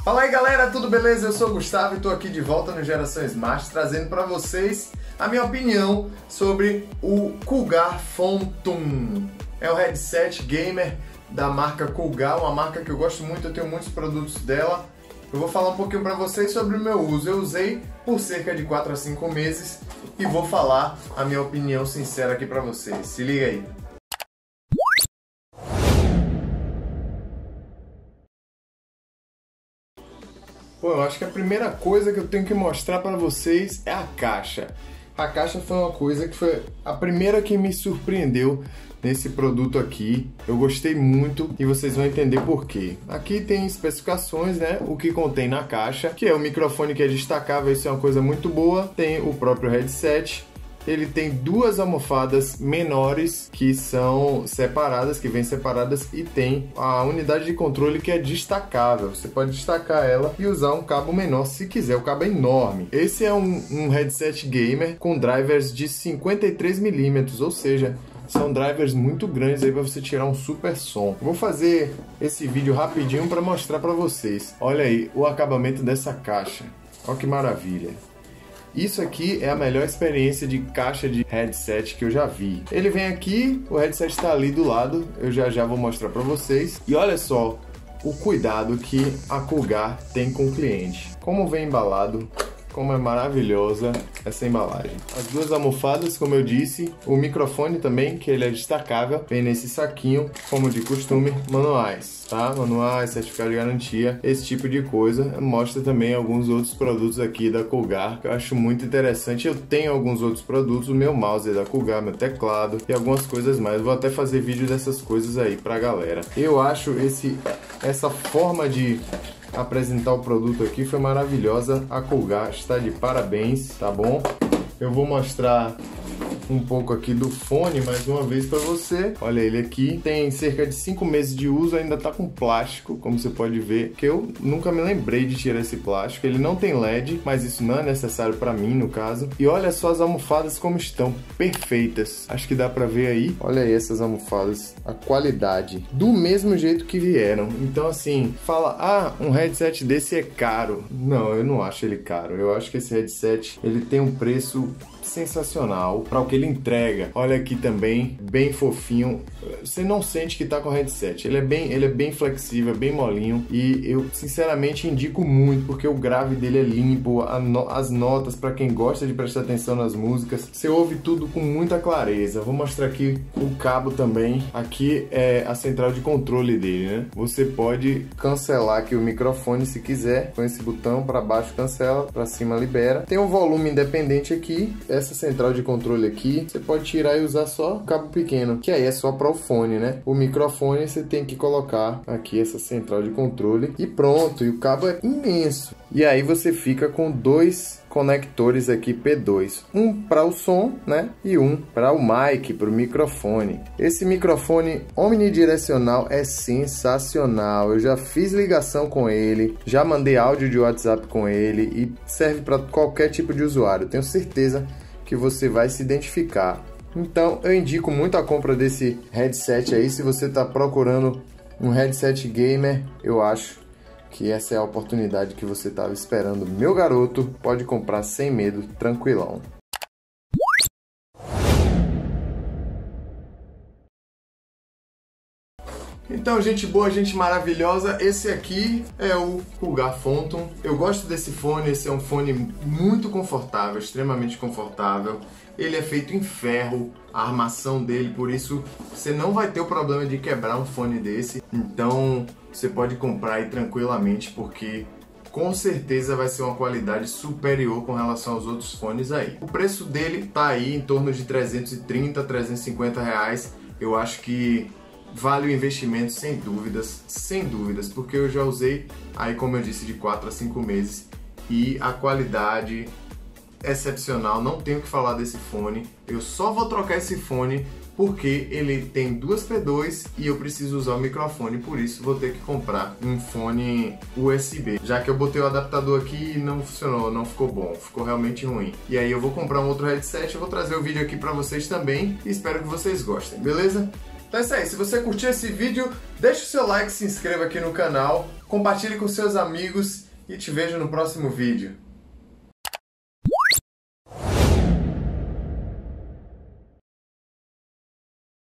Fala aí galera, tudo beleza? Eu sou o Gustavo e estou aqui de volta no Geração Smart trazendo para vocês a minha opinião sobre o Cougar Phantom. É um headset gamer da marca Cougar, uma marca que eu gosto muito, eu tenho muitos produtos dela. Eu vou falar um pouquinho para vocês sobre o meu uso. Eu usei por cerca de 4 a 5 meses e vou falar a minha opinião sincera aqui para vocês. Se liga aí. Bom, eu acho que a primeira coisa que eu tenho que mostrar para vocês é a caixa. A caixa foi uma coisa que foi a primeira que me surpreendeu nesse produto aqui. Eu gostei muito e vocês vão entender por quê. Aqui tem especificações, né? O que contém na caixa, que é o microfone que é destacável, isso é uma coisa muito boa. Tem o próprio headset. Ele tem duas almofadas menores que são separadas, que vêm separadas, e tem a unidade de controle que é destacável. Você pode destacar ela e usar um cabo menor se quiser, o cabo é enorme. Esse é um headset gamer com drivers de 53 milímetros, ou seja, são drivers muito grandes aí para você tirar um super som. Vou fazer esse vídeo rapidinho para mostrar para vocês. Olha aí o acabamento dessa caixa, olha que maravilha. Isso aqui é a melhor experiência de caixa de headset que eu já vi. Ele vem aqui, o headset está ali do lado, eu já vou mostrar para vocês. E olha só o cuidado que a Cougar tem com o cliente. Como vem embalado, como é maravilhosa essa embalagem. As duas almofadas, como eu disse, o microfone também, que ele é destacável, vem nesse saquinho, como de costume, manuais, tá? Manuais, certificado de garantia, esse tipo de coisa. Mostra também alguns outros produtos aqui da Cougar, que eu acho muito interessante. Eu tenho alguns outros produtos, o meu mouse é da Cougar, meu teclado e algumas coisas mais. Eu vou até fazer vídeo dessas coisas aí pra galera. Eu acho essa forma de apresentar o produto aqui foi maravilhosa. A Cougar está de parabéns, tá bom? Eu vou mostrar um pouco aqui do fone mais uma vez para você. Olha ele aqui, tem cerca de 5 meses de uso, ainda tá com plástico, como você pode ver, que eu nunca me lembrei de tirar esse plástico. Ele não tem LED, mas isso não é necessário para mim no caso. E olha só as almofadas como estão, perfeitas. Acho que dá para ver aí. Olha aí essas almofadas, a qualidade, do mesmo jeito que vieram. Então assim, fala, um headset desse é caro. Não, eu não acho ele caro. Eu acho que esse headset, ele tem um preço sensacional para o que ele entrega. Olha aqui também, bem fofinho. Você não sente que tá com headset. Ele é bem flexível, bem molinho, e eu sinceramente indico muito porque o grave dele é limpo, as notas, para quem gosta de prestar atenção nas músicas, você ouve tudo com muita clareza. Vou mostrar aqui o cabo também. Aqui é a central de controle dele, né? Você pode cancelar aqui o microfone se quiser, com esse botão. Para baixo cancela, para cima libera. Tem um volume independente aqui. Essa central de controle aqui, você pode tirar e usar só o cabo pequeno, que aí é só para o fone, né? O microfone você tem que colocar aqui essa central de controle e pronto, e o cabo é imenso. E aí você fica com dois conectores aqui P2, um para o som, né? E um para o mic, para o microfone. Esse microfone omnidirecional é sensacional. Eu já fiz ligação com ele, já mandei áudio de WhatsApp com ele e serve para qualquer tipo de usuário. Tenho certeza que você vai se identificar. Então eu indico muito a compra desse headset aí. Se você está procurando um headset gamer, eu acho que essa é a oportunidade que você estava esperando. Meu garoto, pode comprar sem medo, tranquilão. Então, gente boa, gente maravilhosa, esse aqui é o Cougar Phantom. Eu gosto desse fone, esse é um fone muito confortável, extremamente confortável. Ele é feito em ferro, a armação dele, por isso você não vai ter o problema de quebrar um fone desse. Então, você pode comprar aí tranquilamente, porque com certeza vai ser uma qualidade superior com relação aos outros fones aí. O preço dele tá aí em torno de 330, 350 reais. Eu acho que vale o investimento sem dúvidas, porque eu já usei aí, como eu disse, de 4 a 5 meses e a qualidade excepcional, não tenho o que falar desse fone. Eu só vou trocar esse fone porque ele tem duas P2 e eu preciso usar o microfone, por isso vou ter que comprar um fone USB, já que eu botei o adaptador aqui e não funcionou, não ficou bom, ficou realmente ruim. E aí eu vou comprar um outro headset, eu vou trazer o vídeo aqui pra vocês também e espero que vocês gostem, beleza? Então é isso aí, se você curtiu esse vídeo, deixa o seu like, se inscreva aqui no canal compartilhe com seus amigos e te vejo no próximo vídeo.